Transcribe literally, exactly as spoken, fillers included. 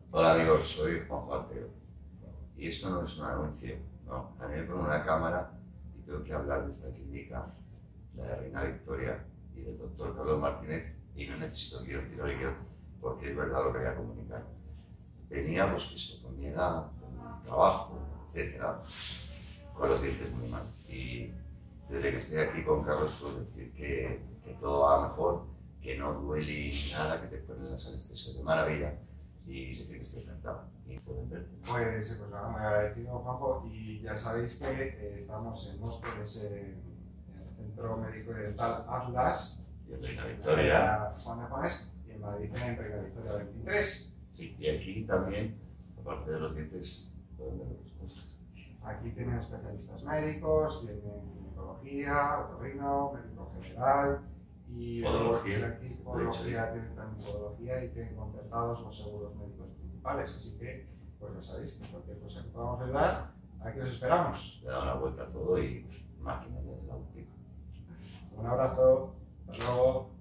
Hola amigos, soy Juanjo Artero y esto no es un anuncio, no. A mí me ponen una cámara y tengo que hablar de esta clínica, la de Reina Victoria y del doctor Carlos Martínez, y no necesito guión, tiro el guión, porque es verdad lo que voy a comunicar. Venía pues eso, con mi edad, con mi trabajo, etcétera, con los dientes muy mal. Y desde que estoy aquí con Carlos puedo decir que, que todo va mejor, que no duele nada, que te ponen las anestesias de maravilla. Y decir que estoy encantado y pueden verte. Pues, pues nada, muy agradecido, Juanjo, y ya sabéis que eh, estamos en Móstoles, en, en el Centro Médico y Dental Atlas, Y en Reina Victoria. Juan de Juanes, y en Madrid en Reina Victoria veintitrés. Sí, y aquí también, aparte de los dientes, pueden ver otras cosas. Aquí tienen especialistas médicos, tienen ginecología, otorrino, médico general, y Podología. aquí podología, tienen también podología y tienen concertados los seguros médicos principales, así que pues ya sabéis que cualquier cosa que podamos ayudar, aquí os esperamos. Le da una vuelta a todo y máquina, ya es la última. Un abrazo, hasta luego.